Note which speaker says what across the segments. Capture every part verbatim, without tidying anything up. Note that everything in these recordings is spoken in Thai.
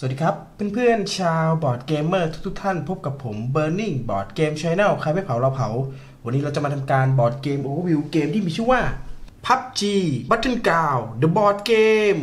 Speaker 1: สวัสดีครับเพื่อนๆชาวบอร์ดเกมเมอร์ทุกๆท่านพบกับผม Burning Board Game Channel ใครไม่เผาเราเผาวันนี้เราจะมาทำการบอร์ดเกมโอเวอร์วิวเกมที่มีชื่อว่า พับจี Battleground The Board Game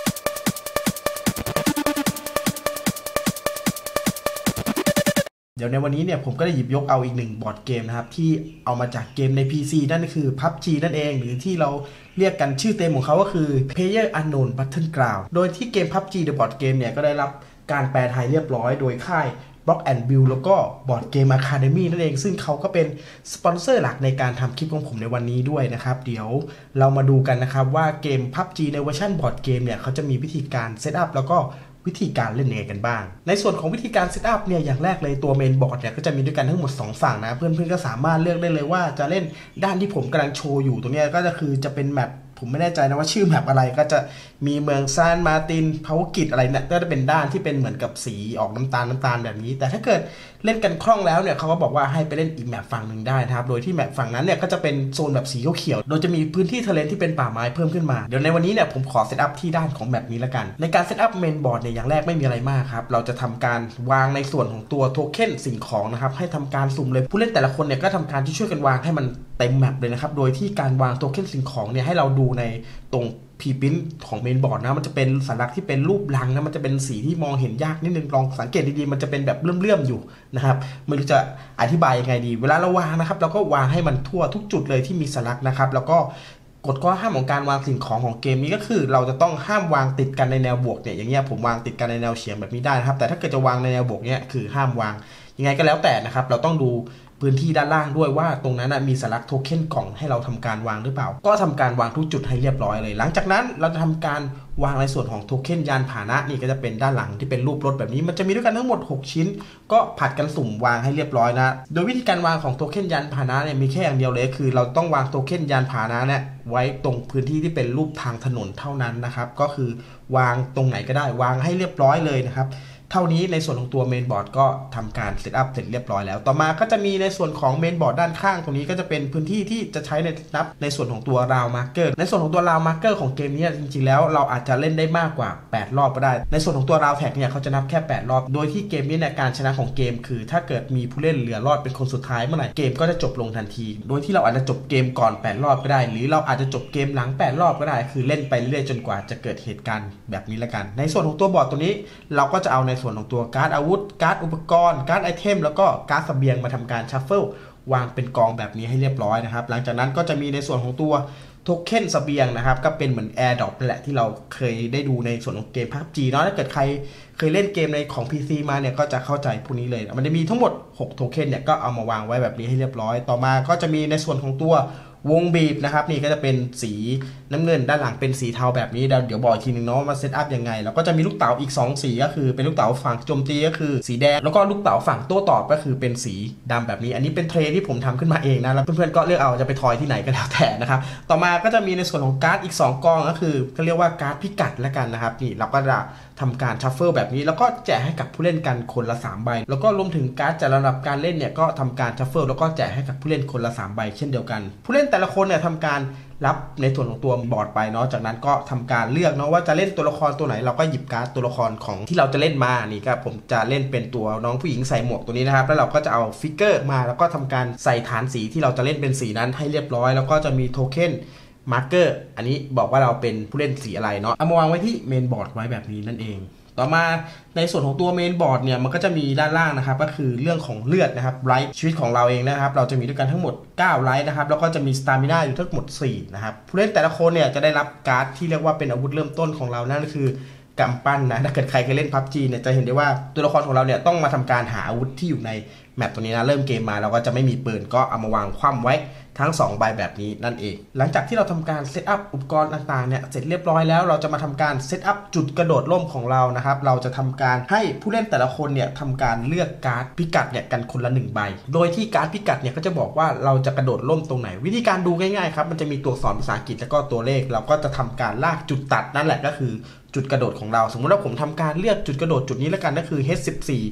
Speaker 1: เดี๋ยวในวันนี้เนี่ยผมก็ได้หยิบยกเอาอีกหนึ่งบอร์ดเกมนะครับที่เอามาจากเกมใน พี ซี นั่นก็คือ พับจี นั่นเองหรือที่เราเรียกกันชื่อเต็มของเขาก็คือ PlayerUnknown's Battleground โดยที่เกม พับจี The Board Game เนี่ยก็ได้รับการแปลไทยเรียบร้อยโดยค่าย Block and Build แล้วก็ Board Game Academy นั่นเองซึ่งเขาก็เป็นสปอนเซอร์หลักในการทำคลิปของผมในวันนี้ด้วยนะครับเดี๋ยวเรามาดูกันนะครับว่าเกม พับจี ในเวอร์ชันบอร์ดเกมเนี่ยเขาจะมีวิธีการเซตอัพแล้วก็วิธีการเล่นยังไงกันบ้างในส่วนของวิธีการเซตอัพเนี่ยอย่างแรกเลยตัวเมนบอร์ดเนี่ยก็จะมีด้วยกันทั้งหมดสองฝั่งนะเพื่อนๆก็สามารถเลือกได้เลยว่าจะเล่นด้านที่ผมกำลังโชว์อยู่ตรงนี้ก็จะคือจะเป็นแมปผมไม่แน่ใจนะว่าชื่อแมปอะไรก็จะมีเมืองซานมาร์ตินภาวกิจอะไรเนี่ยก็จะเป็นด้านที่เป็นเหมือนกับสีออกน้ำตาลน้ำตาลแบบนี้แต่ถ้าเกิดเล่นกันคล่องแล้วเนี่ยเขาก็บอกว่าให้ไปเล่นอีกแมปฝั่งหนึ่งได้นะครับโดยที่แมปฝั่งนั้นเนี่ยก็จะเป็นโซนแบบสีเขียวโดยจะมีพื้นที่ทะเลที่เป็นป่าไม้เพิ่มขึ้นมาเดี๋ยวในวันนี้เนี่ยผมขอเซตอัพที่ด้านของแมปนี้ละกันในการเซตอัพเมนบอร์ดเนี่ยอย่างแรกไม่มีอะไรมากครับเราจะทำการวางในส่วนของตัวโทเค็นสิ่งของนะครับให้ทำการสุ่มเลยผู้เล่นแต่ละคนเนี่ยก็ทำการที่ช่วยกันวางให้มันเต็มแมปเลยนะครับโดยที่การวางโทเค็นสิ่งของเนี่ยให้เราดูในตรงพีพิ้นของเมนบอร์ดนะมันจะเป็นสัญลักษณ์ที่เป็นรูปรังนะมันจะเป็นสีที่มองเห็นยากนิดนึงลองสังเกตดีๆมันจะเป็นแบบเลื่อมๆอยู่นะครับไม่รู้จะอธิบายยังไงดีเวลาเราวางนะครับเราก็วางให้มันทั่วทุกจุดเลยที่มีสัญลักษณ์นะครับแล้วก็กฎข้อห้ามของการวางสิ่งของของเกมนี้ก็คือเราจะต้องห้ามวางติดกันในแนวบวกเนี่ยอย่างเงี้ยผมวางติดกันในแนวเฉียงแบบนี้ได้นะครับแต่ถ้าเกิดจะวางในแนวบวกเนี่ยคือห้ามวางยังไงก็แล้วแต่นะครับเราต้องดูพื้นที่ด้านล่างด้วยว่าตรงนั้นมีสัญลักษณ์โทเค็นกล่องให้เราทำการวางหรือเปล่าก็ทำการวางทุกจุดให้เรียบร้อยเลยหลังจากนั้นเราจะทำการวางในส่วนของโทเค็นยานพาหนะนี่ก็จะเป็นด้านหลังที่เป็นรูปรถแบบนี้มันจะมีด้วยกันทั้งหมดหกชิ้นก็ผัดกันสุ่มวางให้เรียบร้อยนะโดยวิธีการวางของโทเค็นยานพาหนะเนี่ยมีแค่อย่างเดียวเลยคือเราต้องวางโทเค็นยานพาหนะเนี่ยไว้ตรงพื้นที่ที่เป็นรูปทางถนนเท่านั้นนะครับก็คือวางตรงไหนก็ได้วางให้เรียบร้อยเลยนะครับเท่านี้ในส่วนของตัวเมนบอร์ดก็ทำการเซตอัพเสร็จเรียบร้อยแล้วต่อมาก็จะมีในส่วนของเมนบอร์ดด้านข้างตรงนี้ก็จะเป็นพื้นที่ที่จะใช้ในนับในส่วนของตัวราวมาร์เกอร์ในส่วนของตัวราวมาร์เกอร์ของเกมนี้จริงๆแล้วเราอาจจะเล่นได้มากกว่าแปดรอบก็ได้ในส่วนของตัวราวแท็กเนี่ยเขาจะนับแค่แปดรอบโดยที่เกมนี้ในการชนะของเกมคือถ้าเกิดมีผู้เล่นเหลือรอดเป็นคนสุดท้ายเมื่อไหร่เกมก็จะจบลงทันทีโดยที่เราอาจจะจบเกมก่อนแปดรอบก็ได้หรือเราอาจจะจบเกมหลังแปดรอบก็ได้คือเล่นไปเรื่อยๆจนกว่าจะเกิดเหตุการณ์แบบนี้ละกันในส่วนของตัวบอร์ดตัวนี้เราก็จะเอาในส่วนของตัวการ์ดอาวุธการ์ดอุปกรณ์การ์ดไอเทมแล้วก็การ์ดเสบียงมาทำการชัฟเฟิลวางเป็นกองแบบนี้ให้เรียบร้อยนะครับหลังจากนั้นก็จะมีในส่วนของตัวโทเค็นเสบียงนะครับก็เป็นเหมือน Airdrop นั่นแหละที่เราเคยได้ดูในส่วนของเกม พับจี เนาะถ้าเกิดใครเคยเล่นเกมในของ พี ซี มาเนี่ยก็จะเข้าใจพวกนี้เลยมันจะมีทั้งหมดหกโทเค็นเนี่ยก็เอามาวางไว้แบบนี้ให้เรียบร้อยต่อมาก็จะมีในส่วนของตัววงบีบนะครับนี่ก็จะเป็นสีน้ำเงินด้านหลังเป็นสีเทาแบบนี้เดี๋ยวบอกอีกทีนึงเนาะมาเซตอัพยังไงแล้วก็จะมีลูกเต๋าอีกสองสีก็คือเป็นลูกเต๋าฝั่งโจมตีก็คือสีแดงแล้วก็ลูกเต๋าฝั่งโต้ตอบก็คือเป็นสีดำแบบนี้อันนี้เป็นเทรดที่ผมทำขึ้นมาเองนะแล้วเพื่อนๆก็เลือกเอาจะไปทอยที่ไหนก็แล้วแต่นะครับต่อมาก็จะมีในส่วนของการ์ดอีกสองกองก็คือก็เรียกว่าการ์ดพิกัดแล้วกันนะครับนี่เราก็จะทำการชัฟเฟิลแบบนี้แล้วก็แจกให้กับผู้เล่นกันคนละสามใบแล้วก็รวมถึงการ์ดจัดระดับการเล่นเนี่ยก็ทำการชัฟเฟิลแล้วก็แจกให้กับผู้เล่นคนละสามใบเช่นเดียวกันผู้เล่นแต่ละคนเนี่ยทำการรับในส่วนของตัวบอร์ดไปเนาะจากนั้นก็ทำการเลือกเนาะว่าจะเล่นตัวละครตัวไหนเราก็หยิบการ์ดตัวละครของที่เราจะเล่นมานี่ก็ผมจะเล่นเป็นตัวน้องผู้หญิงใส่หมวกตัวนี้นะครับแล้วเราก็จะเอาฟิกเกอร์มาแล้วก็ทำการใส่ฐานสีที่เราจะเล่นเป็นสีนั้นให้เรียบร้อยแล้วก็จะมีโทเค็นมาร์เกอร์อันนี้บอกว่าเราเป็นผู้เล่นสีอะไรเนาะเอามาวางไว้ที่เมนบอร์ดไว้แบบนี้นั่นเองต่อมาในส่วนของตัวเมนบอร์ดเนี่ยมันก็จะมีด้านล่างนะครับก็คือเรื่องของเลือดนะครับไลท์ชีวิตของเราเองนะครับเราจะมีด้วยกันทั้งหมดเก้าไลท์นะครับแล้วก็จะมีสตามิน่าอยู่ทั้งหมดสี่นะครับผู้เล่นแต่ละคนเนี่ยจะได้รับการ์ดที่เรียกว่าเป็นอาวุธเริ่มต้นของเรานั่นก็คือกำปั้นนะถ้าเกิดใครเคยเล่น พับจี เนี่ยจะเห็นได้ว่าตัวละครของเราเนี่ยต้องมาทำการหาอาวุธที่อยู่ในแมปตัวนี้นะเริ่มเกมมาเราก็จะไม่มีปืนก็เอามาวางคว่ำไว้ทั้งสองใบแบบนี้นั่นเองหลังจากที่เราทำการเซตอัพอุปกรณ์ต่างๆเนี่ยเสร็จเรียบร้อยแล้วเราจะมาทำการเซตอัพจุดกระโดดร่มของเรานะครับเราจะทำการให้ผู้เล่นแต่ละคนเนี่ยทำการเลือกการ์ดพิกัดเนี่ยกันคนละหนึ่งใบโดยที่การ์ดพิกัดเนี่ยก็จะบอกว่าเราจะกระโดดร่มตรงไหนวิธีการดูง่ายๆครับมันจะมีตัวอักษรภาษาอังกฤษแล้วก็ตัวเลขเราก็จะทำการลากจุดตัดนั่นแหละก็คือจุดกระโดดของเราสมมติว่าผมทำการเลือกจุดกระโดดจุดนี้แล้วกันก็คือ เอช สิบสี่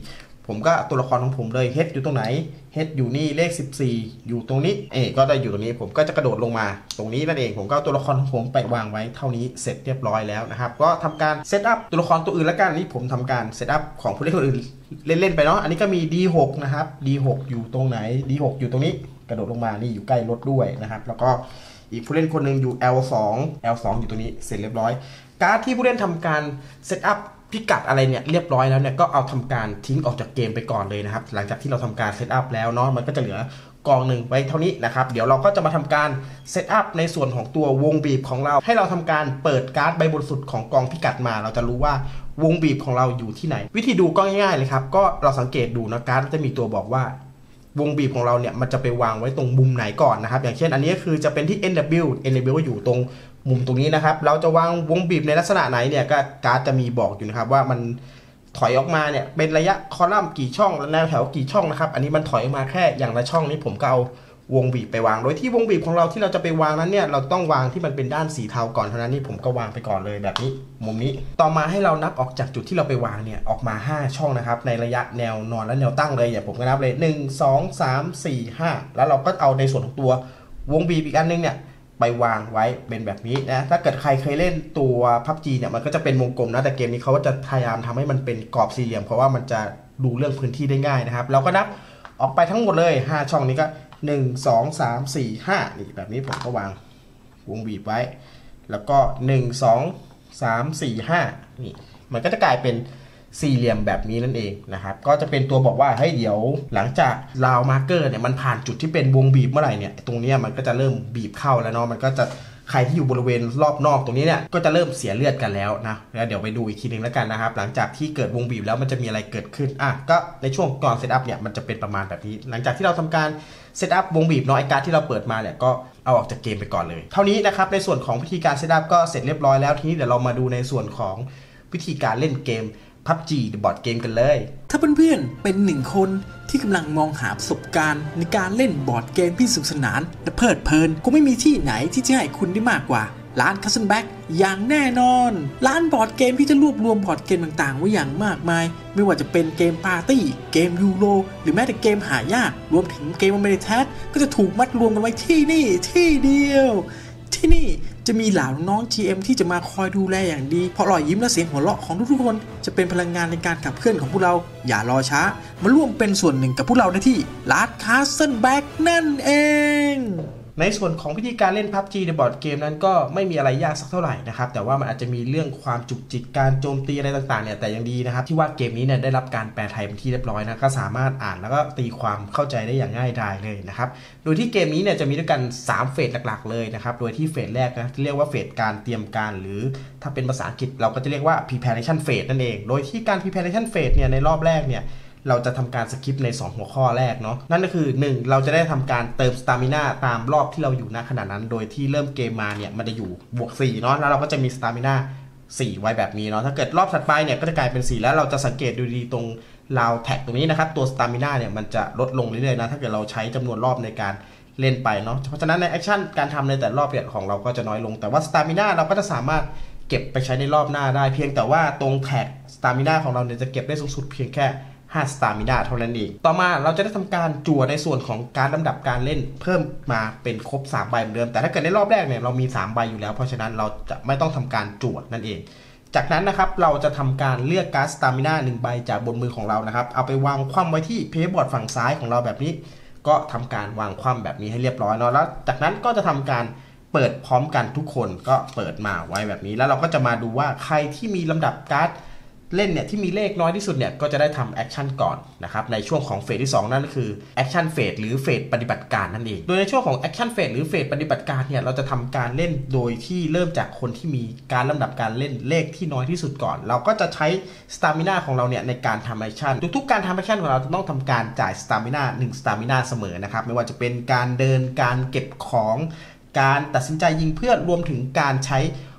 Speaker 1: ผมก็ตัวละครของผมเลย H อยู่ตรงไหน H อยู่นี่เลขสิบสี่อยู่ตรงนี้เอก็ได้อยู่ตรงนี้ผมก็จะกระโดดลงมาตรงนี้นั่นเองผมก็ตัวละครของผมไปวางไว้เท่านี้เสร็จเรียบร้อยแล้วนะครับก็ทำการเซตอัพตัวละครตัวอื่นแล้วกันนี่ผมทำการเซตอัพของผู้เล่นคนอื่นเล่นๆไปเนาะอันนี้ก็มี ดี หก นะครับ ดี หก อยู่ตรงไหน ดี หก อยู่ตรงนี้กระโดดลงมานี่อยู่ใกล้รถด้วยนะครับแล้วก็อีกผู้เล่นคนหนึ่งอยู่ แอล สอง แอล สอง อยู่ตรงนี้เสร็จเรียบร้อยการ์ดที่ผู้เล่นทำการเซตอัพพิกัดอะไรเนี่ยเรียบร้อยแล้วเนี่ยก็เอาทำการทิ้งออกจากเกมไปก่อนเลยนะครับหลังจากที่เราทำการเซตอัพแล้วเนาะมันก็จะเหลือกองหนึ่งไว้เท่านี้นะครับเดี๋ยวเราก็จะมาทำการเซตอัพในส่วนของตัววงบีบของเราให้เราทำการเปิดการ์ดใบบนสุดของกองพิกัดมาเราจะรู้ว่าวงบีบของเราอยู่ที่ไหนวิธีดูก็ง่ายๆเลยครับก็เราสังเกตดูนะการ์ดจะมีตัวบอกว่าวงบีบของเราเนี่ยมันจะไปวางไว้ตรงมุมไหนก่อนนะครับอย่างเช่นอันนี้คือจะเป็นที่ เอ็น ดับเบิลยู เอ็น ดับเบิลยู ก็อยู่ตรงมุมตรงนี้นะครับเราจะวางวงบีบในลักษณะไหนเนี่ยก็การ์ดจะมีบอกอยู่นะครับว่ามันถอยออกมาเนี่ยเป็นระยะคอลัมน์กี่ช่องแนวแถวกี่ช่องนะครับอันนี้มันถอยออกมาแค่อย่างละช่องนี้ผมก็เอาวงบีบไปวางโดยที่วงบีบของเราที่เราจะไปวางนั้นเนี่ยเราต้องวางที่มันเป็นด้านสีเทาก่อนเท่านั้นนี่ผมก็วางไปก่อนเลยแบบนี้มุมนี้ต่อมาให้เรานับออกจากจุดที่เราไปวางเนี่ยออกมาห้าช่องนะครับในระยะแนวนอนและแนวตั้งเลยอย่างผมก็นับเลยหนึ่ง สอง สาม สี่ ห้าแล้วเราก็เอาในส่วนของตัววงบีบอีกอันนึงเนี่ยไปวางไว้เป็นแบบนี้นะถ้าเกิดใครเคยเล่นตัว พับจี เนี่ยมันก็จะเป็นวงกลมนะแต่เกมนี้เขาจะพยายามทำให้มันเป็นกรอบสี่เหลี่ยมเพราะว่ามันจะดูเรื่องพื้นที่ได้ง่ายนะครับเราก็นับออกไปทั้งหมดเลยห้าช่องนี้ก็หนึ่ง สอง สาม สี่ ห้านี่แบบนี้ผมก็วางวงบีบไว้แล้วก็หนึ่ง สอง สาม สี่ ห้านี่มันก็จะกลายเป็นสี่เหลี่ยมแบบนี้นั่นเองนะครับก็จะเป็นตัวบอกว่าให้เดี๋ยวหลังจากราวมาร์เกอร์เนี่ยมันผ่านจุดที่เป็นวงบีบเมื่อไหร่เนี่ยตรงนี้มันก็จะเริ่มบีบเข้าแล้วเนาะมันก็จะใครที่อยู่บริเวณรอบนอกตรงนี้เนี่ยก็จะเริ่มเสียเลือดกันแล้วนะแล้วเดี๋ยวไปดูอีกทีนึงแล้วกันนะครับหลังจากที่เกิดวงบีบแล้วมันจะมีอะไรเกิดขึ้นอ่ะก็ในช่วงก่อนเซตอัพเนี่ยมันจะเป็นประมาณแบบนี้หลังจากที่เราทำการเซตอัพวงบีบเนาะไอการ์ดที่เราเปิดมาเนี่ยก็เอาออกจากเกมไปก่อนเลยเท่านี้นะครับในส่วนของวิธีการเซตอัพก็เสร็จเรียบร้อยแล้วทีนี้เดี๋ยวเรามาดูในส่วนของวิธีการเล่นเกม พับจี The Board Game กันเลย
Speaker 2: ถ้าเพื่อนๆเป็นหนึ่งคนที่กำลังมองหาประสบการณ์ในการเล่นบอร์ดเกมที่สนุกสนานและเพลิดเพลินก็ไม่มีที่ไหนที่จะให้คุณได้มากกว่าร้าน Castle Back อย่างแน่นอนร้านบอร์ดเกมที่จะรวบรวมบอร์ดเกมต่างๆไว้อย่างมากมายไม่ว่าจะเป็นเกมปาร์ตี้เกมยูโรหรือแม้แต่เกมหายากรวมถึงเกมอเมริทัสก็จะถูกมัดรวมกันไว้ที่นี่ที่เดียวที่นี่จะมีเหล่าน้อง จี เอ็ม ที่จะมาคอยดูแลอย่างดีเพราะรอยยิ้มและเสียงหัวเราะของทุกๆคนจะเป็นพลังงานในการขับเคลื่อนของพวกเราอย่ารอช้ามาร่วมเป็นส่วนหนึ่งกับพวกเราได้ที่ร้าน Castle Back นั่นเอง
Speaker 1: ในส่วนของวิธีการเล่น พับจี The Board Game นั้นก็ไม่มีอะไรยากสักเท่าไหร่นะครับแต่ว่ามันอาจจะมีเรื่องความจุกจิกการโจมตีอะไรต่างๆเนี่ยแต่ยังดีนะครับที่ว่าเกมนี้เนี่ยได้รับการแปลไทยเป็นที่เรียบร้อยนะก็สามารถอ่านแล้วก็ตีความเข้าใจได้อย่างง่ายดายเลยนะครับโดยที่เกมนี้เนี่ยจะมีด้วยกันสามเฟสหลักๆเลยนะครับโดยที่เฟสแรกนะเรียกว่าเฟสการเตรียมการหรือถ้าเป็นภาษาอังกฤษเราก็จะเรียกว่า preparation phase นั่นเองโดยที่การ preparation phase เนี่ยในรอบแรกเนี่ยเราจะทำการสคิปในสองหัวข้อแรกเนาะนั่นก็คือหนึ่งเราจะได้ทำการเติมสตามิน่าตามรอบที่เราอยู่ณขณะนั้นโดยที่เริ่มเกมมาเนี่ยมันจะอยู่บวกสี่เนาะแล้วเราก็จะมีสตามิน่าสี่ไว้แบบนี้เนาะถ้าเกิดรอบถัดไปเนี่ยก็จะกลายเป็นสี่แล้วเราจะสังเกตดูดีตรงราวแท็กตรงนี้นะครับตัวสตามิน่าเนี่ยมันจะลดลงเรื่อยๆนะถ้าเกิดเราใช้จำนวนรอบในการเล่นไปเนาะเพราะฉะนั้นในแอคชั่นการทำในแต่รอบเนี่ยของเราก็จะน้อยลงแต่ว่าสตามิน่าเราก็จะสามารถเก็บไปใช้ในรอบหน้าได้เพียงแต่ว่าตรงแท็กสตามิน่าของเราเนี่ยจะเก็บได้สูงสุดเพียงแค่ห้าสตามิน่าเท่านั้นเองต่อมาเราจะได้ทำการจั่วในส่วนของการลำดับการเล่นเพิ่มมาเป็นครบสามใบเหมือนเดิมแต่ถ้าเกิดในรอบแรกเนี่ยเรามีสามใบอยู่แล้วเพราะฉะนั้นเราจะไม่ต้องทำการจั่วนั่นเองจากนั้นนะครับเราจะทำการเลือกการ์ดสตามิน่าหนึ่งใบจากบนมือของเรานะครับเอาไปวางคว่ำไว้ที่เพย์บอร์ดฝั่งซ้ายของเราแบบนี้ก็ทำการวางคว่ำแบบนี้ให้เรียบร้อยเนาะแล้วจากนั้นก็จะทำการเปิดพร้อมกันทุกคนก็เปิดมาไว้แบบนี้แล้วเราก็จะมาดูว่าใครที่มีลำดับการ์ดเล่นเนี่ยที่มีเลขน้อยที่สุดเนี่ยก็จะได้ทำแอคชั่นก่อนนะครับในช่วงของเฟสที่สองนั่นก็คือแอคชั่นเฟสหรือเฟสปฏิบัติการนั่นเองโดยในช่วงของแอคชั่นเฟสหรือเฟสปฏิบัติการเนี่ยเราจะทำการเล่นโดยที่เริ่มจากคนที่มีการลำดับการเล่นเลขที่น้อยที่สุดก่อนเราก็จะใช้สตามิน่าของเราเนี่ยในการทำแอคชั่นทุกๆการทำแอคชั่นของเราจะต้องทำการจ่ายสตามิน่าหนึ่งสตามิน่าเสมอนะครับไม่ว่าจะเป็นการเดินการเก็บของการตัดสินใจยิงเพื่อนรวมถึงการใช้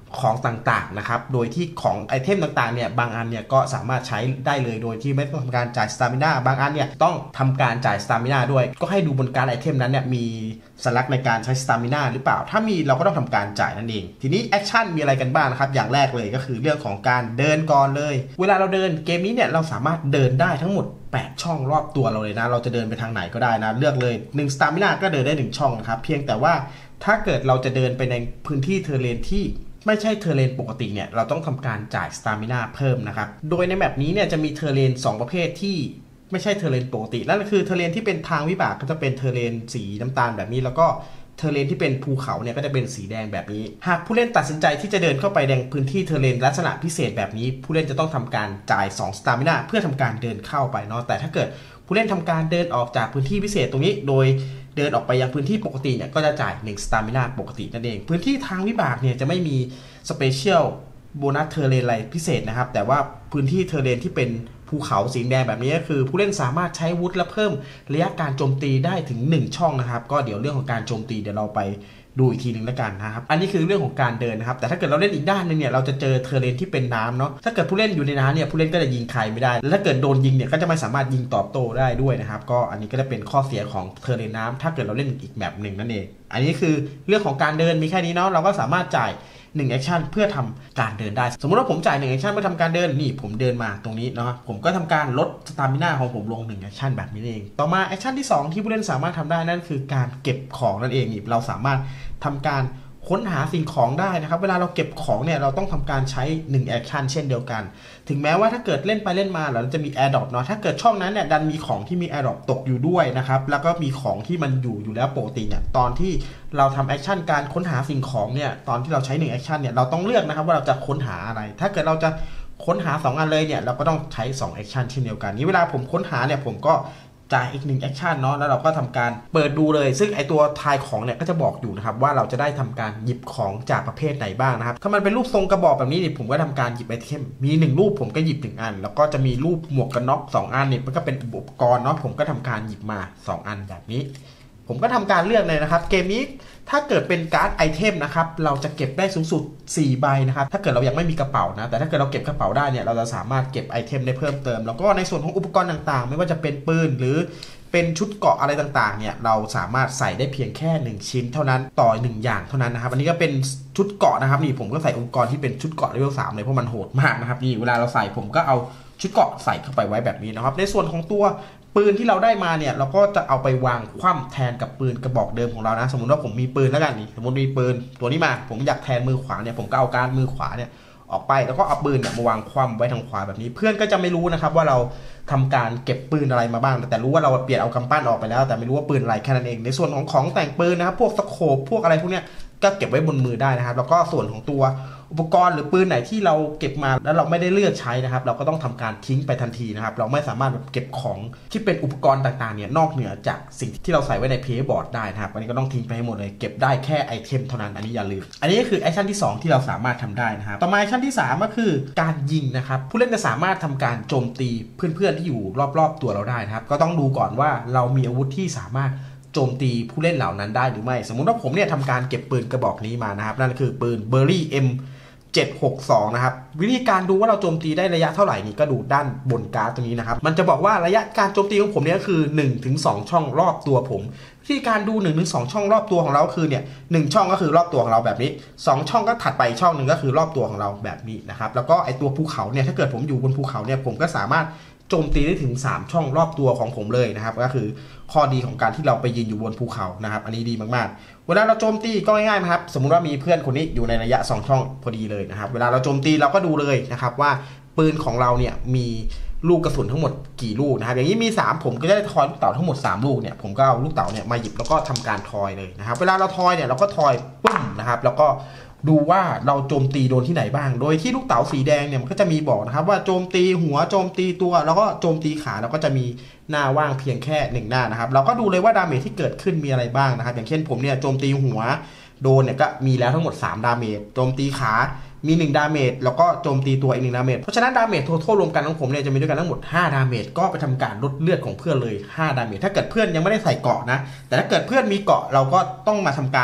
Speaker 1: ของต่างๆนะครับโดยที่ของไอเทมต่างๆเนี่ยบางอันเนี่ยก็สามารถใช้ได้เลยโดยที่ไม่ต้องทำการจ่ายสตามิน่าบางอันเนี่ยต้องทำการจ่ายสตามิน่าด้วยก็ให้ดูบนการไอเทมนั้นเนี่ยมีสัญลักษณ์ในการใช้สตามิน่าหรือเปล่าถ้ามีเราก็ต้องทำการจ่ายนั่นเองทีนี้แอคชั่นมีอะไรกันบ้างนะครับอย่างแรกเลยก็คือเรื่องของการเดินก่อนเลยเวลาเราเดินเกมนี้เนี่ยเราสามารถเดินได้ทั้งหมดแปดช่องรอบตัวเราเลยนะเราจะเดินไปทางไหนก็ได้นะเลือกเลยหนึ่งสตามิน่าก็เดินได้หนึ่งช่องนะครับเพียงแต่ว่าถ้าเกิดเราจะเดินไปในพื้นที่เทอร์เรนที่ไม่ใช่เทอร์เรนปกติเนี่ยเราต้องทำการจ่ายสตามิน่าเพิ่มนะครับโดยในแมปนี้เนี่ยจะมีเทอร์เรนสองประเภทที่ไม่ใช่เทอร์เรนปกตินั่นก็คือเทอร์เรนที่เป็นทางวิบากก็จะเป็นเทอร์เรนสีน้ำตาลแบบนี้แล้วก็เทอร์เรนที่เป็นภูเขาเนี่ยก็จะเป็นสีแดงแบบนี้หากผู้เล่นตัดสินใจที่จะเดินเข้าไปในพื้นที่เทอร์เรนลักษณะพิเศษแบบนี้ผู้เล่นจะต้องทำการจ่ายสองสตามิน่าเพื่อทำการเดินเข้าไปเนาะแต่ถ้าเกิดผู้เล่นทำการเดินออกจากพื้นที่พิเศษตรงนี้โดยเดินออกไปยังพื้นที่ปกติเนี่ยก็จะจ่ายหนึ่งสตามิน่าปกตินั่นเองพื้นที่ทางวิบากเนี่ยจะไม่มีสเปเชียลโบนัสเทอร์เรนอะไรพิเศษนะครับแต่ว่าพื้นที่เทอร์เรนที่เป็นภูเขาสีแดงแบบนี้ก็คือผู้เล่นสามารถใช้วุธและเพิ่มระยะการโจมตีได้ถึงหนึ่งช่องนะครับก็เดี๋ยวเรื่องของการโจมตีเดี๋ยวเราไปดูอีกทีนึงแล้วกันนะครับอันนี้คือเรื่องของการเดินนะครับแต่ถ้าเกิดเราเล่นอีกด้านนึงเนี่ยเราจะเจอเทอร์เรนที่เป็นน้ำเนาะถ้าเกิดผู้เล่นอยู่ในน้ำเนี่ยผู้เล่นก็จะยิงใครไม่ได้และถ้าเกิดโดนยิงเนี่ยก็จะไม่สามารถยิงตอบโต้ได้ด้วยนะครับก็อันนี้ก็จะเป็นข้อเสียของเทอร์เรนน้ำถ้าเกิดเราเล่นอีกแบบหนึ่งนั่นเองอันนี้คือเรื่องของการเดินมีแค่นี้เนาะเราก็สามารถจ่ายหนึ่งแอคชั่นเพื่อทำการเดินได้สมมุติว่าผมจ่ายหนึ่งแอคชั่นเพื่อทำการเดินนี่ผมเดินมาตรงนี้เนาะผมก็ทำการลดสตามิน่าของผมลงหนึ่งแอคชั่นแบบนี้เองต่อมาแอคชั่นที่สองที่ผู้เล่นสามารถทำได้นั่นคือการเก็บของนั่นเองนี่เราสามารถทำการค้นหาสิ่งของได้นะครับเวลาเราเก็บของเนี่ยเราต้องทำการใช้หนึ่งแอคชั่นเช่นเดียวกันถึงแม้ว่าถ้าเกิดเล่นไปเล่นมาเราจะมี Airdrop เนาะถ้าเกิดช่องนั้นเนี่ยดันมีของที่มี Airdrop ตกอยู่ด้วยนะครับแล้วก็มีของที่มันอยู่อยู่แล้วปกติเนี่ยตอนที่เราทำแอคชั่นการค้นหาสิ่งของเนี่ยตอนที่เราใช้หนึ่งแอคชั่นเนี่ยเราต้องเลือกนะครับว่าเราจะค้นหาอะไรถ้าเกิดเราจะค้นหาสองอันเลยเนี่ยเราก็ต้องใช้สองแอคชั่นเช่นเดียวกันนี้เวลาผมค้นหาเนี่ยผมก็จ่ายอีกหนึ่งแอคชั่นเนาะแล้วเราก็ทำการเปิดดูเลยซึ่งไอตัวทายของเนี่ยก็จะบอกอยู่นะครับว่าเราจะได้ทำการหยิบของจากประเภทไหนบ้างนะครับถ้ามันเป็นรูปทรงกระบอกแบบนี้เนี่ยผมก็ทำการหยิบไอเทมมีหนึ่งรูปผมก็หยิบหนึ่งอันแล้วก็จะมีรูปหมวกกันน็อกสองอันเนี่ยมันก็เป็นอุปกรณ์เนาะผมก็ทำการหยิบมาสองอันแบบนี้ผมก็ทำการเลือกเลยนะครับเกมนี้ถ้าเกิดเป็นการ์ดไอเทมนะครับเราจะเก็บได้สูงสุดสี่ใบนะครับถ้าเกิดเรายังไม่มีกระเป๋านะแต่ถ้าเกิดเราเก็บกระเป๋าได้เนี่ยเราจะสามารถเก็บไอเทมได้เพิ่มเติมแล้วก็ในส่วนของอุปกรณ์ต่างๆไม่ว่าจะเป็นปืนหรือเป็นชุดเกราะอะไรต่างๆเนี่ยเราสามารถใส่ได้เพียงแค่หนึ่งชิ้นเท่านั้นต่อหนึ่งอย่างเท่านั้นนะครับอันนี้ก็เป็นชุดเกราะนะครับนี่ผมก็ใส่อุปกรณ์ที่เป็นชุดเกราะเลเวลสามเลยเพราะมันโหดมากนะครับนี่เวลาเราใส่ผมก็เอาชุดเกราะใส่เข้าไปไว้แบบนี้นะครับในส่วนของตัวปืนที่เราได้มาเนี่ยเราก็จะเอาไปวางคว่ำแทนกับปืนกระบอกเดิมของเรานะสมมติว่าผมมีปืนแล้วกันนี่สมมติมีปืนตัวนี้มาผมอยากแทนมือขวาเนี่ยผมก็เอาการมือขวาเนี่ยออกไปแล้วก็เอาปืนมาวางคว่ำไว้ทางขวาแบบนี้เพื่อนก็จะไม่รู้นะครับว่าเราทำการเก็บปืนอะไรมาบ้างแต่รู้ว่าเราเปลี่ยนเอากำปั้นออกไปแล้วแต่ไม่รู้ว่าปืนอะไรแค่นั้นเองในส่วนของของแต่งปืนนะครับพวกสโคปพวกอะไรพวกเนี้ยก็เก็บไว้บนมือได้นะครับแล้วก็ส่วนของตัวอุปกรณ์หรือปืนไหนที่เราเก็บมาแล้วเราไม่ได้เลือกใช้นะครับเราก็ต้องทำการทิ้งไปทันทีนะครับเราไม่สามารถเก็บของที่เป็นอุปกรณ์ต่างๆเนี่ยนอกเหนือจากสิ่งที่เราใส่ไว้ในเพย์บอร์ดได้นะครับอันนี้ก็ต้องทิ้งไปให้หมดเลยเก็บได้แค่ไอเทมเท่านั้นอันนี้อย่าลืมอันนี้ก็คือแอคชั่นที่สองที่เราสามารถทำได้นะครับต่อมาแอคชั่นที่สามก็คือการยิงนะครับผู้เล่นจะสามารถทำการโจมตีเพื่อนๆที่อยู่รอบๆตัวเราได้นะครับก็ต้องดูก่อนว่าเรามีอาวุธที่สามารถโจมตีผู้เล่นเหล่านั้นได้หรือไม่สมมุติว่าผมเนี่ยทำการเก็บปืนกระบอกนี้มานะครับนั่นคือปืนเบอร์รี่ เอ็ม เจ็ดหกสอง นะครับวิธีการดูว่าเราโจมตีได้ระยะเท่าไหร่นี่ก็ดูด้านบนการ์ดตรงนี้นะครับมันจะบอกว่าระยะการโจมตีของผมเนี่ยก็คือ หนึ่งถึงสอง ช่องรอบตัวผมวิธีการดู หนึ่งถึงสอง ช่องรอบตัวของเราคือเนี่ยหนึ่งช่องก็คือรอบตัวของเราแบบนี้สองช่องก็ถัดไปช่องหนึ่งก็คือรอบตัวของเราแบบนี้นะครับแล้วก็ไอตัวภูเขาเนี่ยถ้าเกิดผมอยู่บนภูเขาเนี่ยผมก็สามารถโจมตีได้ถึงสามช่องรอบตัวของผมเลยนะครับก็คือข้อดีของการที่เราไปยืนอยู่บนภูเขานะครับอันนี้ดีมากๆเวลาเราโจมตีก็ง่ายๆนะครับสมมุติว่ามีเพื่อนคนนี้อยู่ในระยะสองช่องพอดีเลยนะครับเวลาเราโจมตีเราก็ดูเลยนะครับว่าปืนของเราเนี่ยมีลูกกระสุนทั้งหมดกี่ลูกนะครับอย่างนี้มีสามผมก็จะได้ทอยลูกเต๋าทั้งหมดสามลูกเนี่ยผมก็เอาลูกเต๋าเนี่ยมาหยิบแล้วก็ทำการทอยเลยนะครับเวลาเราทอยเนี่ยเราก็ทอยปึ้มนะครับแล้วก็ดูว่าเราโจมตีโดนที่ไหนบ้างโดยที่ลูกเต๋าสีแดงเนี่ยมันก็จะมีบอกนะครับว่าโจมตีหัวโจมตีตัวแล้วก็โจมตีขาแล้วก็จะมีหน้าว่างเพียงแค่หนึ่งหน้านะครับเราก็ดูเลยว่าดาเมจที่เกิดขึ้นมีอะไรบ้างนะครับอย่างเช่นผมเนี่ยโจมตีหัวโดนเนี่ยก็มีแล้วทั้งหมดสามดาเมจโจมตีขามีหนึ่งดาเมจแล้วก็โจมตีตัวอีกหนึ่งดาเมจเพราะฉะนั้นดาเมจทั้งรวมกันของผมเนี่ยจะมีด้วยกันทั้งหมดห้าดาเมจก็ไปทำการลดเลือดของเพื่อนเลยห้าดาเมจถ้าเกิดเพื่อนยังไม่ได้ใส่เกราะนะแต่ถ้าเกิดเพื่อนมีเกราะเราก็ต้องมาทำการ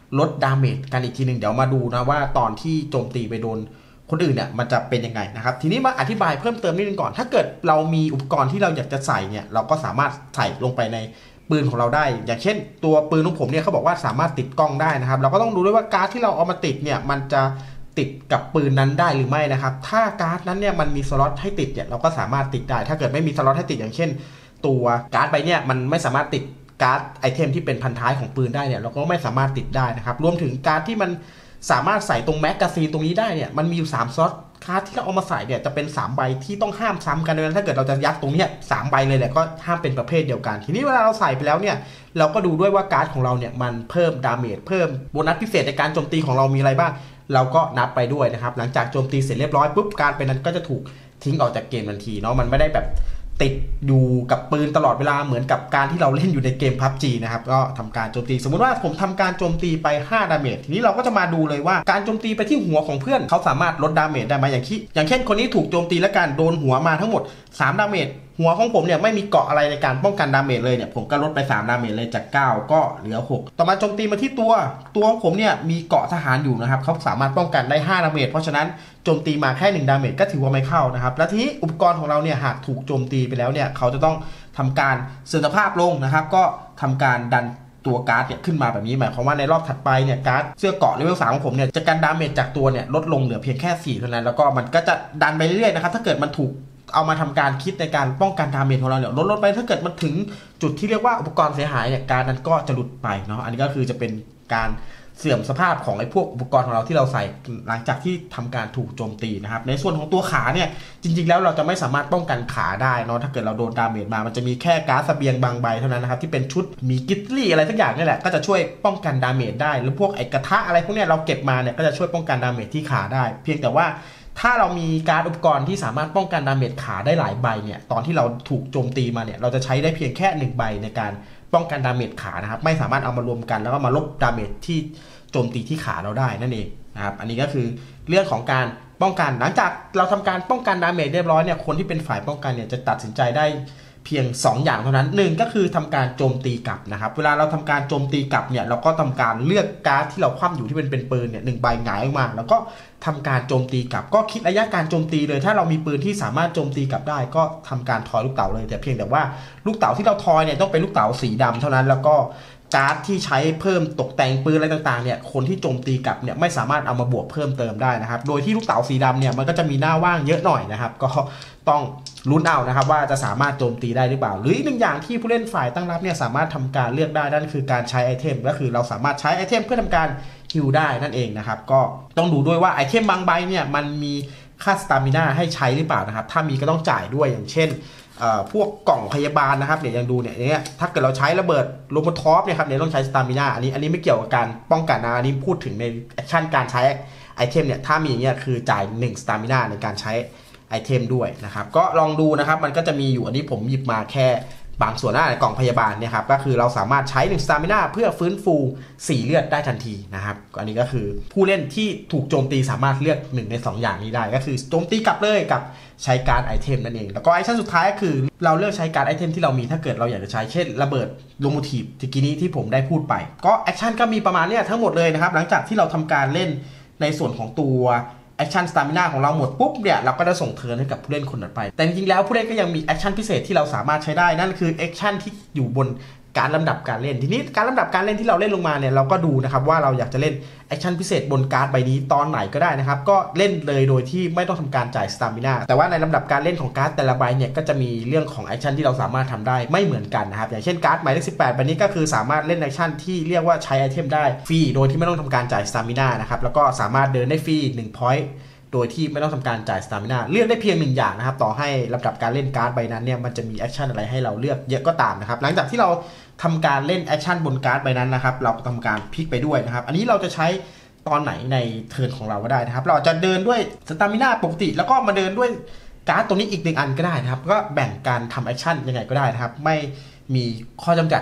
Speaker 1: ลดดาเมจกันอีกทีหนึ่งเดี๋ยวมาดูนะว่าตอนที่โจมตีไปโดนคนอื่นเนี่ยมันจะเป็นยังไงนะครับทีนี้มาอธิบายเพิ่มเติมนิดนึงก่อนถ้าเกิดเรามีอุปกรณ์ที่เราอยากจะใส่เนี่ยเราก็สามารถใส่ลงไปในปืนของเราได้อย่างเช่นตัวปืนของผมเนี่ยเขาบอกว่าสามารถติดกล้องได้นะครับเราก็ต้องดูด้วยว่าการ์ดที่เราเอามาติดเนี่ยมันจะติดกับปืนนั้นได้หรือไม่นะครับถ้าการ์ดนั้นเนี่ยมันมีสล็อตให้ติดเนี่ยเราก็สามารถติดได้ถ้าเกิดไม่มีสล็อตให้ติดอย่างเช่นตัวการ์ดใบเนี่ยมันไม่สามารถติดการ์ดไอเทมที่เป็นพันท้ายของปืนได้เนี่ยเราก็ไม่สามารถติดได้นะครับรวมถึงการ์ดที่มันสามารถใส่ตรงแมกกาซีนตรงนี้ได้เนี่ยมันมีอยู่สามสล็อตการ์ดที่เราเอามาใส่เนี่ยจะเป็นสามใบที่ต้องห้ามซ้ำกันดังนั้นถ้าเกิดเราจะยัดตรงนี้สามใบเลยแหละก็ห้ามเป็นประเภทเดียวกันทีนี้เวลาเราใส่ไปแล้วเนี่ยเราก็ดูด้วยว่าการ์ดของเราเนี่ยมันเพิ่มดาเมจเพิ่มโบนัสพิเศษในการโจมตีของเรามีอะไรบ้างเราก็นับไปด้วยนะครับหลังจากโจมตีเสร็จเรียบร้อยปุ๊บการ์ดไปนั้นก็จะถูกทิ้งออกจากเกมทันทีเนาะมันไม่ได้แบบติดอยู่กับปืนตลอดเวลาเหมือนกับการที่เราเล่นอยู่ในเกม พับจี นะครับก็ทำการโจมตีสมมุติว่าผมทำการโจมตีไปห้าดาเมจทีนี้เราก็จะมาดูเลยว่าการโจมตีไปที่หัวของเพื่อนเขาสามารถลดดาเมจได้ไหมอย่างที่อย่างเช่นคนนี้ถูกโจมตีและการโดนหัวมาทั้งหมดสามดาเมจหัวของผมเนี่ยไม่มีเกาะอะไรในการป้องกันดาเมจเลยเนี่ยผมก็ลดไปสามดาเมจเลยจากเก้าก็เหลือหกต่อมาโจมตีมาที่ตัวตัวของผมเนี่ยมีเกาะทหารอยู่นะครับเขาสามารถป้องกันได้ห้าดาเมจเพราะฉะนั้นโจมตีมาแค่หนึ่งดาเมจก็ถือว่าไม่เข้านะครับและทีนี้อุปกรณ์ของเราเนี่ยหากถูกโจมตีไปแล้วเนี่ยเขาจะต้องทำการเสื่อมสภาพลงนะครับก็ทำการดันตัวการ์ดเนี่ยขึ้นมาแบบนี้หมายความว่าในรอบถัดไปเนี่ยการ์ดเสื้อเกราะเลเวลสามของผมเนี่ยจะกันดาเมจจากตัวเนี่ยลดลงเหลือเพียงแค่สี่เท่านั้นแล้วก็มันก็จะดันไปเรื่อยๆนะครับถ้าเกิดมันถูกเอามาทำการคิดในการป้องกันดาเมจของเราเนี่ยลดลดไปถ้าเกิดมันถึงจุดที่เรียกว่าอุปกรณ์เสียหายเนี่ยการนั้นก็จะหลุดไปเนาะอันนี้ก็คือจะเป็นการเสื่อมสภาพของไอ้พวกอุปกรณ์ของเราที่เราใส่หลังจากที่ทำการถูกโจมตีนะครับในส่วนของตัวขาเนี่ยจริงๆแล้วเราจะไม่สามารถป้องกันขาได้เนาะถ้าเกิดเราโดนดาเมจมามันจะมีแค่การ์ดเสบียงบางใบเท่านั้นนะครับที่เป็นชุดมีกิตลี่อะไรสักอย่างนี่แหละก็จะช่วยป้องกันดาเมจได้หรือพวกไอ้กระทะอะไรพวกเนี้ยเราเก็บมาเนี่ยก็จะช่วยป้องกันดาเมจที่ขาได้เพียงแต่ว่าถ้าเรามีการอุปกรณ์ที่สามารถป้องกันดาเมจขาได้หลายใบเนี่ยตอนที่เราถูกโจมตีมาเนี่ยเราจะใช้ได้เพียงแค่หนึ่งใบในการป้องกันดาเมจขานะครับไม่สามารถเอามารวมกันแล้วก็มาลบดาเมจที่โจมตีที่ขาเราได้นั่นเองนะครับอันนี้ก็คือเรื่องของการป้องกันหลังจากเราทำการป้องกันดาเมจเรียบร้อยเนี่ยคนที่เป็นฝ่ายป้องกันเนี่ยจะตัดสินใจได้เพียงสองอย่างเท่านั้นหนึ่งก็คือทำการโจมตีกลับนะครับเวลาเราทำการโจมตีกลับเนี่ยเราก็ทำการเลือกการ์ดที่เราคว่ำอยู่ที่เป็นเป็นปืนเนี่ยหนึ่งใบหงายออกมาแล้วก็ทำการโจมตีกลับก็คิดระยะการโจมตีเลยถ้าเรามีปืนที่สามารถโจมตีกลับได้ก็ทำการทอยลูกเต๋าเลยแต่เพียงแต่ว่าลูกเต๋าที่เราทอยเนี่ยต้องเป็นลูกเต๋าสีดำเท่านั้นแล้วก็การ์ดที่ใช้เพิ่มตกแต่งปืนอะไรต่างๆเนี่ยคนที่โจมตีกลับเนี่ยไม่สามารถเอามาบวกเพิ่มเติมได้นะครับโดยที่ลูกเต๋าสีดำเนี่ยมันก็จะมีหน้าว่างเยอะหน่อยนะครับก็ต้องลุ้นเอานะครับว่าจะสามารถโจมตีได้หรือเปล่าหรืออีกหนึ่งอย่างที่ผู้เล่นฝ่ายตั้งรับเนี่ยสามารถทำการเลือกได้นั่นคือการใช้ไอเทมก็คือเราสามารถใช้ไอเทมเพื่อทำการฮิลได้นั่นเองนะครับก็ต้องดูด้วยว่าไอเทมบางใบเนี่ยมันมีค่าสตามิน่าให้ใช้หรือเปล่านะครับถ้ามีก็ต้องจ่ายด้วยอย่างเช่นพวกกล่องพยาบาลนะครับเนี่ยยังดูเนี่ยเนี่ยถ้าเกิดเราใช้ระเบิดโลโมทอฟเนี่ยครับเนี่ยต้องใช้สตามิน่าอันนี้อันนี้ไม่เกี่ยวกับการป้องกันนะอันนี้พูดถึงในแอคชั่นการใช้ไอเทมเนี่ยถ้ามีอย่างเงี้ยคือจ่ายหนึ่งสตามิน่าในการใช้ไอเทมด้วยนะครับก็ลองดูนะครับมันก็จะมีอยู่อันนี้ผมหยิบมาแค่บางส่วนหน้าในกล่องพยาบาลเนี่ยครับก็คือเราสามารถใช้หนึ่งสตามิน่าเพื่อฟื้นฟูสี่เลือดได้ทันทีนะครับอันนี้ก็คือผู้เล่นที่ถูกโจมตีสามารถเลือกหนึ่งในสองอย่างนี้ได้ก็คือโจมตีกลับเลยกับใช้การไอเทมนั่นเองแล้วก็แอคชั่นสุดท้ายก็คือเราเลือกใช้การไอเทมที่เรามีถ้าเกิดเราอยากจะใช้เช่นระเบิดโลโมทีฟที่กี้นี้ที่ผมได้พูดไปก็แอคชั่นก็มีประมาณนี้ทั้งหมดเลยนะครับหลังจากที่เราทำการเล่นในส่วนของตัวแอคชั่นสตามิน่าของเราหมดปุ๊บเนี่ยเราก็จะส่งเทิร์นให้กับผู้เล่นคนถัดไปแต่จริงๆแล้วผู้เล่นก็ยังมีแอคชั่นพิเศษที่เราสามารถใช้ได้นั่นคือแอคชั่นที่อยู่บนการลำดับการเล่นทีนี้การลำดับการเล่นที่เราเล่นลงมาเนี่ยเราก็ดูนะครับว่าเราอยากจะเล่นแอคชั่นพิเศษบนการ์ดใบนี้ตอนไหนก็ได้นะครับก็เล่นเลยโดยที่ไม่ต้องทำการจ่ายสตามิน่าแต่ว่าในลำดับการเล่นของการ์ดแต่ละใบเนี่ยก็จะมีเรื่องของแอคชั่นที่เราสามารถทำได้ไม่เหมือนกันนะครับอย่างเช่นการ์ดหมายเลขสิบแปดใบนี้ก็คือสามารถเล่นแอคชั่นที่เรียกว่าใช้ไอเทมได้ฟรีโดยที่ไม่ต้องทำการจ่ายสตามิน่านะครับแล้วก็สามารถเดินได้ฟรีหนึ่ง pointโดยที่ไม่ต้องทำการจ่ายสตามิน่าเลือกได้เพียงหนึ่งอย่างนะครับต่อให้ลำดับการเล่นการ์ดใบนั้นเนี่ยมันจะมีแอคชั่นอะไรให้เราเลือกเยอะก็ตามนะครับหลังจากที่เราทำการเล่นแอคชั่นบนการ์ดใบนั้นนะครับเราทำการพลิกไปด้วยนะครับอันนี้เราจะใช้ตอนไหนในเทิร์นของเราก็ได้นะครับเราจะเดินด้วยสตามิน่าปกติแล้วก็มาเดินด้วยการ์ดตรงนี้อีกหนึ่งอันก็ได้นะครับก็แบ่งการทำแอคชั่นยังไงก็ได้นะครับไม่มีข้อจำกัด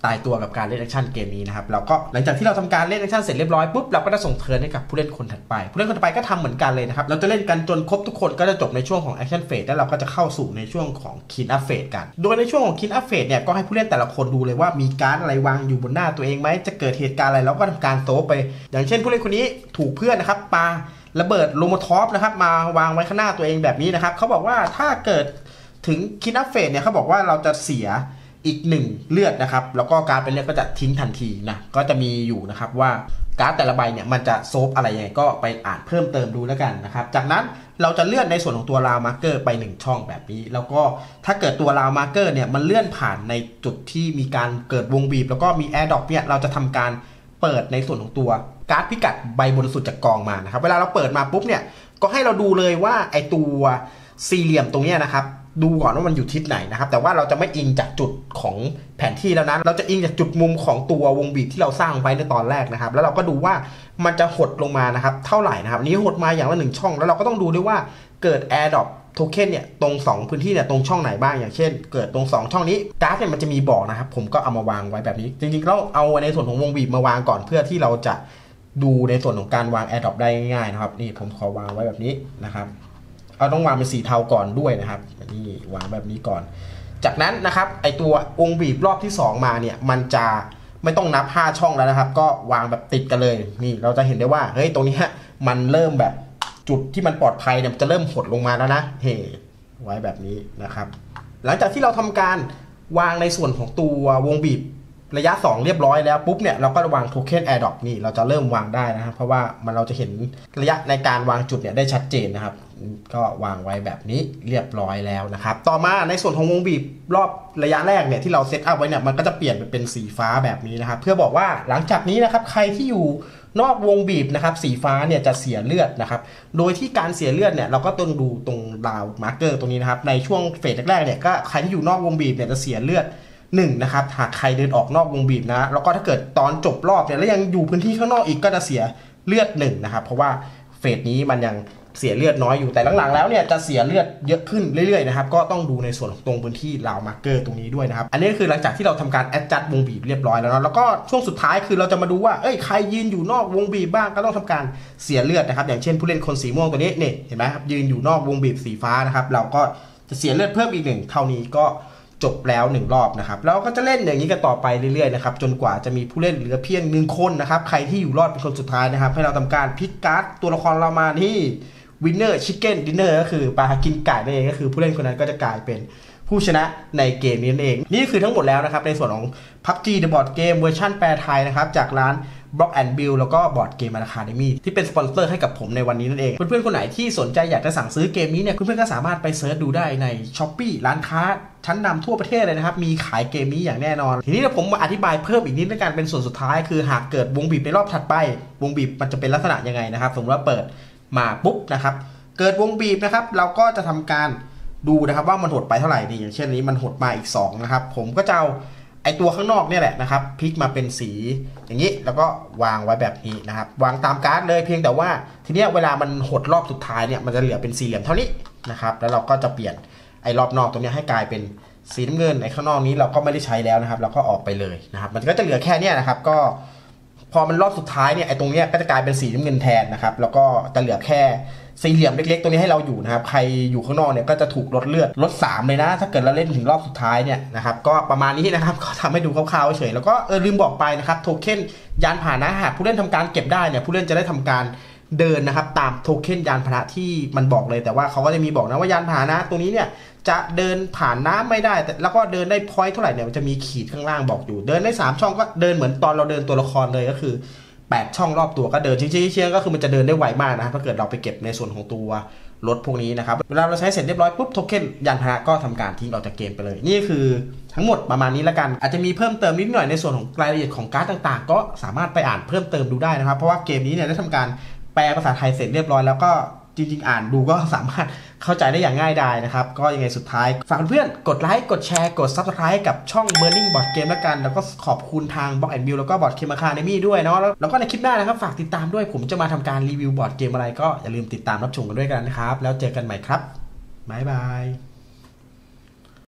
Speaker 1: ตายตัวกับการเล่นแอคชั่นเกมนี้นะครับเราก็หลังจากที่เราทำการเล่นแอคชั่นเสร็จเรียบร้อยปุ๊บเราก็จะส่งเทิร์นให้กับผู้เล่นคนถัดไปผู้เล่นคนถัดไปก็ทำเหมือนกันเลยนะครับเราจะเล่นกันจนครบทุกคนก็จะจบในช่วงของแอคชั่นเฟสแล้วเราก็จะเข้าสู่ในช่วงของคินอัพเฟสกันโดยในช่วงของคินอัพเฟสเนี่ยก็ให้ผู้เล่นแต่ละคนดูเลยว่ามีการ์ดอะไรวางอยู่บนหน้าตัวเองไหมจะเกิดเหตุการณ์อะไรแล้วก็ทำการโซฟไปอย่างเช่นผู้เล่นคนนี้ถูกเพื่อนนะครับปาระเบิดโลโมทอฟนะครับมาวางไว้ข้างหน้าตัวเองแบบนี้นะครับเขาบอกว่าถ้าเกิดถึงคินอัพเฟสเนี่ยเขาบอกว่าเราจะเสียอีกหนึ่งเลือดนะครับแล้วก็การเป็นเลือดก็จะทิ้งทันทีนะก็จะมีอยู่นะครับว่าการ์ดแต่ละใบเนี่ยมันจะโซฟอะไรยังไงก็ไปอ่านเพิ่มเติมดูแล้วกันนะครับจากนั้นเราจะเลื่อนในส่วนของตัวราวมาร์เกอร์ไปหนึ่งช่องแบบนี้แล้วก็ถ้าเกิดตัวราวมาร์เกอร์เนี่ยมันเลื่อนผ่านในจุดที่มีการเกิดวงบีบแล้วก็มีแอร์ดรอปเนี่ยเราจะทำการเปิดในส่วนของตัวการ์ดพิกัดใบบนสุดจากกองมานะครับเวลาเราเปิดมาปุ๊บเนี่ยก็ให้เราดูเลยว่าไอตัวสี่เหลี่ยมตรงนี้นะครับดูก่อนว่ามันอยู่ทิศไหนนะครับแต่ว่าเราจะไม่อิงจากจุดของแผนที่แล้วนะเราจะอิงจากจุดมุมของตัววงบีบที่เราสร้างไว้ในตอนแรกนะครับแล้วเราก็ดูว่ามันจะหดลงมานะครับเท่าไหร่นะครับนี้หดมาอย่างละหนึ่งช่องแล้วเราก็ต้องดูด้วยว่าเกิด AirDrop โทเค็นเนี่ยตรงสองพื้นที่เนี่ยตรงช่องไหนบ้างอย่างเช่นเกิดตรงสองช่องนี้การ์ดเนี่ยมันจะมีบอกนะครับผมก็เอามาวางไว้แบบนี้จริงๆเราเอาในส่วนของวงบีบมาวางก่อนเพื่อที่เราจะดูในส่วนของการวาง AirDrop ได้ง่ายๆนะครับนี่ผมขอวางไว้แบบนี้นะครับเอาต้องวางเป็นสีเทาก่อนด้วยนะครับนี่วางแบบนี้ก่อนจากนั้นนะครับไอตัววงบีบรอบที่สองมาเนี่ยมันจะไม่ต้องนับห้าช่องแล้วนะครับก็วางแบบติดกันเลยนี่เราจะเห็นได้ว่าเฮ้ยตรงนี้มันเริ่มแบบจุดที่มันปลอดภัยเนี่ยจะเริ่มหดลงมาแล้วนะเฮ้ไว้แบบนี้นะครับหลังจากที่เราทำการวางในส่วนของตัววงบีบระยะสองเรียบร้อยแล้วปุ๊บเนี่ยเราก็วางโทเค็น AirDrop นี่เราจะเริ่มวางได้นะครับเพราะว่ามันเราจะเห็นระยะในการวางจุดเนี่ยได้ชัดเจนนะครับก็วางไว้แบบนี้เรียบร้อยแล้วนะครับต่อมาในส่วนของวงบีบรอบระยะแรกเนี่ยที่เราเซตอัพไว้เนี่ยมันก็จะเปลี่ยนไปเป็นสีฟ้าแบบนี้นะครับเพื่อบอกว่าหลังจากนี้นะครับใครที่อยู่นอกวงบีบนะครับสีฟ้าเนี่ยจะเสียเลือดนะครับโดยที่การเสียเลือดเนี่ยเราก็ต้องดูตรงราวมาร์เกอร์ตรงนี้นะครับในช่วงเฟสแรกๆเนี่ยก็ใครที่อยู่นอกวงบีบเนี่ยจะเสียเลือดหนึ่งนะครับหากใครเดินออกนอกวงบีบนะแล้วก็ถ้าเกิดตอนจบรอบเนี่ยแล้วยังอยู่พื้นที่ข้างนอกอีกก็จะเสียเลือดหนึ่งนะครับเพราะว่าเฟสนี้มันยังเสียเลือดน้อยอยู่แต่หลังๆแล้วเนี่ยจะเสียเลือดเยอะขึ้นเรื่อยๆนะครับก็ต้องดูในส่วนของตรงพื้นที่ราวมาร์เกอร์ตรงนี้ด้วยนะครับอันนี้คือหลังจากที่เราทำการแอดจัดวงบีบเรียบร้อยแล้วเนาะแล้วก็ช่วงสุดท้ายคือเราจะมาดูว่าเอ้ยใครยืนอยู่นอกวงบีบบ้างก็ต้องทำการเสียเลือดนะครับอย่างเช่นผู้เล่นคนสีม่วงตัวนี้เนี่ยเห็นไหมครับยืนอยู่นอกวงบีบสีฟ้านะครับเราก็จะเสียเลือดเพิ่มอีกหนึ่งเท่านี้ก็จบแล้วหนึ่งรอบนะครับแล้วก็จะเล่นอย่างนี้กันต่อไปเรื่อยๆนะครับจนกว่าจะมีผู้เล่นเหลือเพียงหนึ่งคนนะครับใครที่อยู่รอดเป็นคนสุดท้ายนะครับให้เราทำการพิกการ์ดตัวละครเรามาที่วินเนอร์ชิคเก้นดินเนอร์ก็คือปลากินไก่นั่นเองก็คือผู้เล่นคนนั้นก็จะกลายเป็นผู้ชนะในเกมนี้นั่นเองนี่คือทั้งหมดแล้วนะครับในส่วนของ พับจี The Board Game เวอร์ชันแปลไทยนะครับจากร้าน Block and Build แล้วก็ Board Game Academy ที่เป็นสปอนเซอร์ให้กับผมในวันนี้นั่นเองเพื่อนๆคนไหนที่สนใจอยากจะสั่งซื้อเกมนี้เนี่ยเพื่อนๆก็สามารถไปเซิร์ชดูได้ใน Shopee ร้านค้าชั้นนำทั่วประเทศเลยนะครับมีขายเกมนี้อย่างแน่นอนทีนี้ผมมาอธิบายเพิ่มอีกนิดในการเป็นส่วนสุดท้ายคือหากเกิดวงบีบในรอบถัดไปวงบีบมันจะเป็นลักษณะยังไงนะครับสมมติว่าเปิดมาปุ๊บนะครับเกิดวงบีบนะครับเราก็จะทำการดูนะครับว่ามันหดไปเท่าไหร่ดีอย่างเช่นนี้มันหดมาอีกสองนะครับผมก็จะเอาไอตัวข้างนอกเนี่ยแหละนะครับพลิกมาเป็นสีอย่างนี้แล้วก็วางไว้แบบนี้นะครับวางตามการ์ดเลยเพียงแต่ว่าทีเนี้ยเวลามันหดรอบสุดท้ายเนี่ยมันจะเหลือเป็นสี่เหลี่ยมเท่านี้นะครับแล้วเราก็จะเปลี่ยนไอรอบนอกตรงนี้ให้กลายเป็นสีน้ำเงินไอข้างนอกนี้เราก็ไม่ได้ใช้แล้วนะครับเราก็ออกไปเลยนะครับมันก็จะเหลือแค่นี้นะครับก็พอมันรอบสุดท้ายเนี่ยไอตรงเนี้ยก็จะกลายเป็นสีน้ำเงินแทนนะครับแล้วก็จะเหลือแค่สี่เหลี่ยมเล็กๆตรงนี้ให้เราอยู่นะครับใครอยู่ข้างนอกเนี่ยก็จะถูกลดเลือดลดสามเลยนะถ้าเกิดเราเล่นถึงรอบสุดท้ายเนี่ยนะครับก็ประมาณนี้นะครับก็ทำให้ดูคร่าวๆเฉยแล้วก็เออลืมบอกไปนะครับโทเค็นยานพาหนะหากผู้เล่นทำการเก็บได้เนี่ยผู้เล่นจะได้ทำการเดินนะครับตามโทเค็นยานพาหนะที่มันบอกเลยแต่ว่าเขาก็จะมีบอกนะว่ายานพาหนะตัวนี้เนี่ยจะเดินผ่านน้ำไม่ได้แต่แล้วก็เดินได้พอยต์เท่าไหร่เนี่ยมันจะมีขีดข้างล่างบอกอยู่เดินได้สามช่องก็เดินเหมือนตอนเราเดินตัวละครเลยก็คือแปดช่องรอบตัวก็เดินเชี่ยๆก็คือมันจะเดินได้ไวมากนะถ้าเกิดเราไปเก็บในส่วนของตัวรถพวกนี้นะครับเวลาเราใช้เสร็จเรียบร้อยปุ๊บโทเค็นยานพาหนะก็ทำการทิ้งออกจากเกมไปเลยนี่คือทั้งหมดประมาณนี้แล้วกันอาจจะมีเพิ่มเติมนิดหน่อยในส่วนของรายละเอียดของการ์ดต่างๆก็สามารถไปอ่านเพิ่มเติมดูได้นะครับเพราะว่าเกมนี้เนี่ยได้ทำการแปลภาษาไทยเสร็จเรียบร้อยแล้วก็จริงๆอ่านดูก็สามารถเข้าใจได้อย่างง่ายดายนะครับก็ยังไงสุดท้ายฝากเพื่อนๆกดไลค์กดแชร์กด ซับสไครบ์ กับช่อง Burning Board Game แล้วกันแล้วก็ขอบคุณทาง Block and Build แล้วก็ Board Game Academy ด้วยเนาะแล้วก็ในคลิปหน้านะครับฝากติดตามด้วยผมจะมาทำการรีวิวบอร์ดเกมอะไรก็อย่าลืมติดตามรับชมกันด้วยกันนะครับแล้วเจอกันใหม่ครับบ๊ายบาย